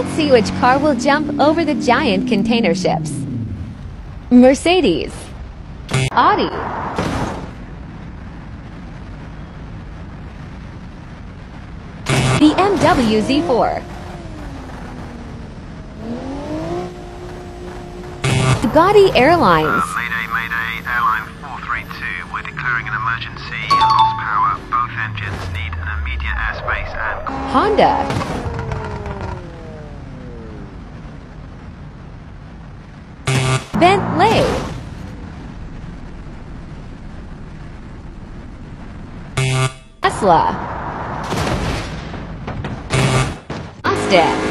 Let's see which car will jump over the giant container ships. Mercedes, Audi, BMW Z4, Bugatti Airlines, Mayday, Mayday, Airline 432. We're declaring an emergency. Lost power. Both engines need an immediate airspace and... Honda, Bentley, Tesla, Austin,